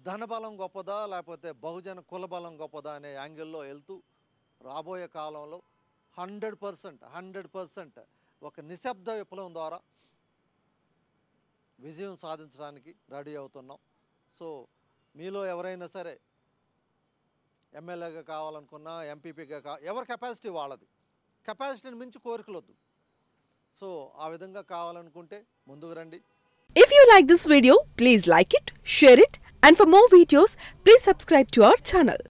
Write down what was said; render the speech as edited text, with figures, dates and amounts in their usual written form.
ధనబలం గొప్పదా లేకపోతే బహుజన కుల బలం గొప్పదా అనే యాంగిల్లో వెళ్తూ రాబోయే కాలంలో 100% ఒక నిశ్శబ్ద విప్లవం ద్వారా విజయం సాధించడానికి రెడీ అవుతున్నాం. సో మీలో ఎవరైనా సరే ఎమ్మెల్యేగా కావాలనుకున్నా, ఎంపీపీగా ఎవరి కెపాసిటీ వాళ్ళది. కెపాసిటీని మించి కోరికలు వద్దు. సో ఆ విధంగా కావాలనుకుంటే ముందుకు రండి. If you like this video, please like it, share it, and for more videos, please subscribe to our channel.